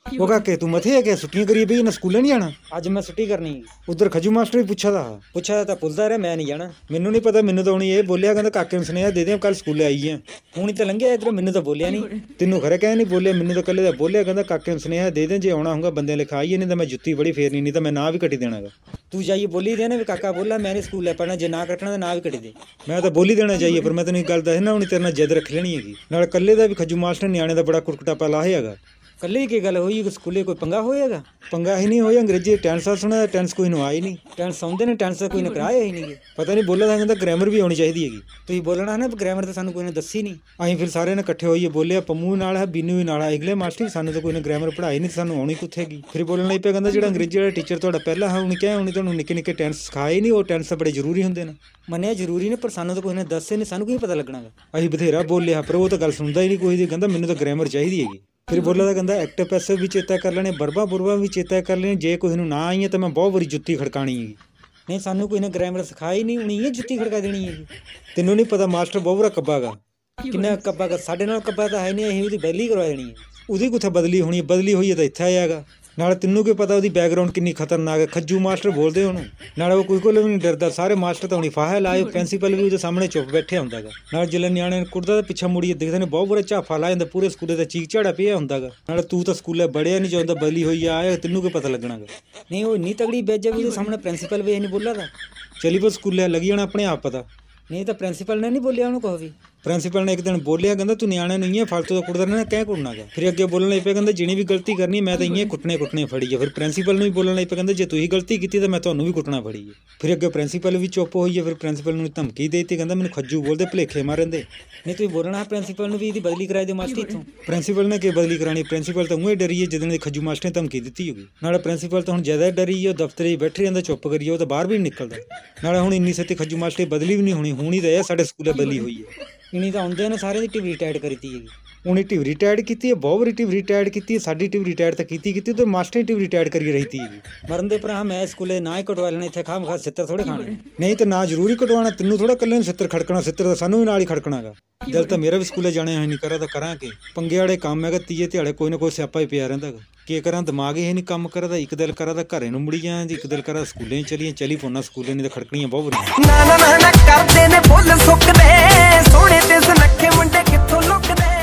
वो काके तू मथे है क्या छुट्टियां करिए भी ना स्कूले नहीं आना। ਅੱਜ ਮੈਂ ਛੁੱਟੀ ਕਰਨੀ उधर खजू मास्टर भी पूछा था। ਪੁੱਛਿਆ ਤਾਂ ਪੁੱਛਦਾ ਰਿਹਾ ਮੈਂ ਨਹੀਂ ਜਾਣਾ मैनू नहीं पता, मैनू तो हूँ ये बोलिया कहता काके ने सुनेहा दे दे कल स्कूले आई है। ਹੁਣ ਹੀ ਤਾਂ ਲੰਘਿਆ ਇੱਧਰ ਮੈਨੂੰ ਤਾਂ ਬੋਲਿਆ ਨਹੀਂ तेनू खरे कह नहीं बोलिया, मैनू तो कल बोलिया कहता काके ने सुनेहा दे दे जे आना होगा बंदे लिखा आइए, नहीं तो मैं जुत्ती बड़ी फेरनी, नहीं तो मैं ना भी कटी देना गा। ਤੂੰ ਜਾਈਏ ਬੋਲੀ ਦੇ ਨਾ ਵੀ ਕਾਕਾ ਬੋਲਾ ਮੈਂ ਨਹੀਂ ਸਕੂਲ ਲੈ ਪੜਨਾ ਜੇ ਨਾ ਕੱਟਣਾ ਤਾਂ ਨਾ ਵੀ ਕੱਟ ਦੇ मैं तो बोली देना चाहिए, पर मैं तेन एक गल दस ना हूँ तेरे नाल जिद रख लेनी हैगी। नाल कल्ले दा भी खजू मास्टर न्याणे दा बड़ा कुटकुटापा लाहे हैगा। ਕੱਲੇ ਕੀ ਗੱਲ ਹੋਈ ਸਕੂਲੇ ਕੋਈ ਪੰਗਾ ਹੋਏਗਾ पंगा ही नहीं होया, अंग्रेजी टेंस सुना टेंस कोई नु आई नहीं। ਟੈਂਸ ਆਉਂਦੇ ਨੇ ਟੈਂਸ ਕੋਈ ਨੇ ਕਰਾਇਆ ਹੀ ਨਹੀਂ पता नहीं बोला था कहता ग्रामर भी होनी चाहिए हैगी। ਤੁਸੀਂ ਬੋਲਣਾ ਨਾ ਗ੍ਰਾਮਰ ਤਾਂ ਸਾਨੂੰ ਕੋਈ ਨੇ ਦੱਸੀ ਨਹੀਂ ਅਸੀਂ ਫਿਰ ਸਾਰਿਆਂ ਨੇ ਇਕੱਠੇ ਹੋਈਏ ਬੋਲਿਆ ਪੰਮੂ ਨਾਲ ਹੈ ਬੀਨੂ ਵੀ ਨਾਲ ਹੈ ਅਗਲੇ ਮਾਸਟਰ ਵੀ ਸਾਨੂੰ ਤਾਂ ਕੋਈ ਨੇ ਗ੍ਰਾਮਰ ਪੜ੍ਹਾਈ ਨਹੀਂ, ਸਾਨੂੰ ਆਉਣੀ ਕਿੱਥੇਗੀ। ਫਿਰ ਬੋਲਣ ਲੱਗ ਪਿਆ ਕਹਿੰਦਾ ਜਿਹੜਾ ਅੰਗਰੇਜ਼ੀ ਵਾਲਾ ਟੀਚਰ ਤੁਹਾਡਾ ਪਹਿਲਾਂ ਹੈ ਉਹਨੇ ਕਿਹਾ ਉਹਨੇ ਤੁਹਾਨੂੰ ਨਿੱਕੇ ਨਿੱਕੇ ਟੈਂਸ ਸਿਖਾਏ ਨਹੀਂ, ਉਹ ਟੈਂਸ ਤਾਂ ਬੜੇ ਜ਼ਰੂਰੀ ਹੁੰਦੇ ਨੇ। ਮੰਨਿਆ ਜ਼ਰੂਰੀ ਨੇ ਪਰ ਸਾਨੂੰ ਤਾਂ ਕੋਈ ਨੇ ਦੱਸੇ ਨਹੀਂ, ਸਾਨੂੰ ਕੀ ਪਤਾ ਲੱਗਣਾਗਾ। ਅਸੀਂ ਬਥੇਰਾ ਬੋਲਿਆ ਪਰ ਉਹ ਤਾਂ ਗੱਲ ਸੁਣਦਾ ਹੀ ਨਹੀਂ ਕੋਈ ਦੀ, ਕਹਿੰਦਾ ਮੈਨੂੰ ਤਾਂ ਗ੍ਰਾਮਰ ਚਾਹੀਦੀ ਹੈਗੀ। ਫਿਰ ਬੋਲਿਆ ਤਾਂ ਕਹਿੰਦਾ ਐਕਟਿਵ ਪੈਸਿਵ ਵੀ ਚੇਤਾ ਕਰ ਲੈਣੇ, ਬਰਬਾ ਬੁਰਬਾ ਵੀ ਚੇਤਾ ਕਰ ਲੈਣੇ, ਜੇ ਕੋਈ ਨੂੰ ਨਾ ਆਈ ਹੈ ਤਾਂ ਮੈਂ ਬਹੁਤ ਵਾਰੀ ਜੁੱਤੀ ਖੜਕਾਣੀ ਹੈਗੀ। ਨਹੀਂ ਸਾਨੂੰ ਕੋਈ ਨੇ ਗ੍ਰਾਮਰ ਸਿਖਾਈ ਨਹੀਂ, ਉਹਨੇ ਇਹ ਜੁੱਤੀ ਖੜਕਾ ਦੇਣੀ ਹੈਗੀ। ਤੈਨੂੰ ਨਹੀਂ ਪਤਾ ਮਾਸਟਰ ਬਹੁਤ ਬੜਾ ਕੱਬਾ ਗਾ। ਕਿੰਨਾ ਕੱਬਾ ਸਾਡੇ ਨਾਲ ਕੱਬਾ ਤਾਂ ਹੈ ਨਹੀਂ, ਅਸੀਂ ਉਹਦੀ ਬਦਲੀ ਕਰਵਾ ਦੇਣੀ ਹੈ। ਉਹਦੀ ਕਿੱਥੇ ਬਦਲੀ ਹੋਣੀ, ਬਦਲੀ ਹੋਈ ਹੈ ਤਾਂ ਇੱਥੇ ਆਇਆਗਾ। ਨਾਲ ਤੈਨੂੰ ਕੀ ਪਤਾ ਉਹਦੀ ਬੈਕਗਰਾਉਂਡ ਕਿੰਨੀ ਖਤਰਨਾਕ ਹੈ। ਖੱਜੂ ਮਾਸਟਰ ਬੋਲਦੇ ਉਹਨੂੰ, ਨਾਲ ਉਹ ਕੋਈ ਕੋਲ ਵੀ ਨਹੀਂ ਡਰਦਾ। ਸਾਰੇ ਮਾਸਟਰ ਤਾਂ ਹੁਣੀ ਫਾਹਾ ਲਾਏ, ਪ੍ਰਿੰਸੀਪਲ ਵੀ ਉਹਦੇ ਸਾਹਮਣੇ ਚੁੱਪ ਬੈਠਿਆ ਹੁੰਦਾਗਾ। ਨਾਲ ਜਿਲੇ ਨਿਆਣੇ ਕੁੜਦਾ ਤਾਂ ਪਿੱਛਾ ਮੁੜੀਏ ਦੇਖਦੇ ਨੇ ਬਹੁਤ ਬੜਾ ਝਾਫਾ ਲਾ ਜਾਂਦਾ, ਪੂਰੇ ਸਕੂਲੇ ਦਾ ਚੀਕ ਝਾੜਾ ਪਿਆ ਹੁੰਦਾਗਾ। ਨਾਲ ਤੂੰ ਤਾਂ ਸਕੂਲੇ ਬੜਿਆ ਨਹੀਂ ਜਾਂਦਾ, ਬਦਲੀ ਹੋਈ ਆ, ਤੈਨੂੰ ਕੀ ਪਤਾ ਲੱਗਣਾਗਾ। ਨਹੀਂ ਉਹ ਇੰਨੀ ਤਗੜੀ ਬੇਇੱਜ਼ਤੀ ਉਹਦੇ ਸਾਹਮਣੇ ਪ੍ਰਿੰਸੀਪਲ ਵੀ ਇਹ ਨਹੀਂ ਬੋਲਾ ਤਾਂ ਚਲੀ ਬਸ ਸਕੂਲੇ ਲੱਗੀ ਜਾਣਾ ਆਪਣੇ ਆਪ ਪਤਾ। ਨਹੀਂ ਤਾਂ ਪ੍ਰਿੰਸੀਪਲ ਨੇ ਨਹੀਂ ਬੋਲਿਆ ਉਹਨੂੰ ਕਹੋ ਵੀ। ਪ੍ਰਿੰਸੀਪਲ ਨੇ ਇੱਕ ਦਿਨ ਬੋਲਿਆ ਕਹਿੰਦਾ ਤੂੰ ਨਿਆਣੇ ਨੂੰ ਇੰਨੇ ਫਾਲਤੂ ਦਾ ਕੁੱਟਦਾ ਰਹਿਣਾ, ਕਹਿ ਕੁੱਟਣਾ ਗਾ। ਫਿਰ ਅੱਗੇ ਬੋਲਣ ਲੱਗ ਪਿਆ ਕਹਿੰਦਾ ਜਿਹੜੀ ਵੀ ਗਲਤੀ ਕਰਨੀ ਮੈਂ ਤਾਂ ਇੰਨੇ ਕੁੱਟਣੇ ਫੜੀ ਹੈ। ਫਿਰ ਪ੍ਰਿੰਸੀਪਲ ਨੂੰ ਵੀ ਬੋਲਣ ਲੱਗ ਪਿਆ ਕਹਿੰਦਾ ਜੇ ਤੁਸੀਂ ਗਲਤੀ ਕੀਤੀ ਤਾਂ ਮੈਂ ਤੁਹਾਨੂੰ ਵੀ ਕੁੱਟਣਾ ਫੜੀ ਹੈ। ਫਿਰ ਅੱਗੇ ਪ੍ਰਿੰਸੀਪਲ ਵੀ ਚੁੱਪ ਹੋਈ ਹੈ। ਫਿਰ ਪ੍ਰਿੰਸੀਪਲ ਨੂੰ ਧਮਕੀ ਦੇ ਦਿੱਤੀ, ਕਹਿੰਦਾ ਮੈਨੂੰ ਖੱਜੂ ਬੋਲਦੇ ਭਲੇਖੇ ਮਾਰਨ ਦੇ। ਨਹੀਂ ਤੁਸੀਂ ਬੋਲਣਾ ਪ੍ਰਿੰਸੀਪਲ ਨੂੰ ਵੀ ਇਹਦੀ ਬਦਲੀ ਕਰਾਈ ਦੇ ਮਾਸਟਰ ਇੱਥੋਂ। ਪ੍ਰਿੰਸੀਪਲ ਨੇ ਕੀ ਬਦਲੀ ਕਰਾਣੀ, ਪ੍ਰਿੰਸੀਪਲ ਤਾਂ ਉਵੇਂ ਡਰੀ ਹੈ ਜਦੋਂ ਖੱਜੂ ਮਾਸਟਰ ਨੇ ਧਮਕੀ ਦਿੱਤੀ ਹੋਗੀ। ਨਾਲੇ ਪ੍ਰਿੰਸੀਪਲ ਤਾਂ ਹੁਣ ਜ਼ਿਆਦਾ ਡਰੀ ਹੈ, ਉਹ ਦਫ਼ਤਰ 'ਚ ਬੈਠੇ ਰਹਿੰਦਾ ਚੁੱਪ ਕਰੀਏ, ਉਹ ਤਾਂ ਬਾਹਰ ਵੀ ਨਹੀਂ ਨਿਕਲਦਾ। ਨਾਲੇ ਹੁਣ ਇੰਨੀ ਛੇਤੀ ਖੱਜੂ ਮਾਸਟਰ ਬਦਲੀ ਵੀ ਨਹੀਂ ਹੋਣੀ, ਹੁਣ ਹੀ ਤਾਂ ਇਹ ਸਾਡੇ ਸਕੂਲੇ ਬਦਲੀ ਹੋਈ ਹੈ। ਇਨੀ ਤਾਂ ਆਉਂਦੇ ਨੇ ਸਾਰੇ ਦੀ ਟਿਵਰੀ ਟਾਈਟ ਕਰੀਤੀ ਹੈਗੀ। ਉਹਨੇ ਟਿਵਰੀ ਟਾਈਟ ਕੀਤੀ ਹੈ, ਬਹੁਤ ਵਾਰੀ ਟਿਵਰੀ ਟਾਈਟ ਕੀਤੀ ਹੈ। ਸਾਡੀ ਟਿਵਰੀ ਟਾਈਟ ਤਾਂ ਕੀਤੀ ਤੇ ਮਾਸਟਰ ਟਿਵਰੀ ਟਾਈਟ ਕਰੀ ਰਹੀ ਤੀ। ਮਰਨ ਦੇ ਭਰਾ ਮੈਂ ਸਕੂਲੇ ਨਾ ਹੀ ਕਟਵਾ ਲੈਣਾ, ਇੱਥੇ ਖਾਮ ਖਾ ਸਿੱਤਰ ਥੋੜੇ ਖਾਣੇ। ਨਹੀਂ ਤਾਂ ਨਾ ਜ਼ਰੂਰੀ ਕਟਵਾਉਣਾ, ਤੈਨੂੰ ਥੋੜਾ ਕੱਲੇ ਨੂੰ ਸਿੱਤਰ ਖੜਕਣਾ, ਸਿੱਤਰ ਤਾਂ ਸਾਨੂੰ ਵੀ ਨਾਲ ਹੀ ਖੜਕਣਾਗਾ। ਦਿਲ ਤਾਂ ਮੇਰਾ ਵੀ ਸਕੂਲੇ ਜਾਣੇ ਹੈ ਨਹੀਂ ਕਰਾ ਤਾਂ ਕਰਾਂਗੇ। ਪੰਗੇ ਵਾਲੇ ਕੰਮ ਹੈਗਾ, ਤੀਏ ਦਿਹਾੜੇ ਕੋਈ ਨਾ ਕੋਈ ਸਿਆਪਾ ਹੀ ਪਿਆ ਰਹਿੰਦਾਗਾ। ਕੀ ਕਰਾਂ ਦਿਮਾਗ ਇਹ ਨਹੀਂ ਕੰਮ ਕਰਦਾ, ਇੱਕ ਦਿਲ ਕਰਾ ਤਾਂ ਘਰੇ ਨੂੰ ਮੁੜੀ ਜਾਂ ਇੱਕ ਦਿਲ ਕਰਾ ਸਕੂਲੇ ਚਲੀ ਪੋਣਾ ਸਕੂਲੇ ਨਹੀਂ ਤਾਂ ਖੜਕਣੀਆਂ ਬਹੁਤ ਵਾਰੀਆਂ। ਨਾ ਕਰਦੇ ਨੇ ਫੁੱਲ ਸੁੱਕਦੇ ਸੋਹਣੇ ਤੇ ਸੁਨੱਖੇ ਮੁੰਡੇ ਕਿੱਥੋਂ ਲੁਕਦੇ।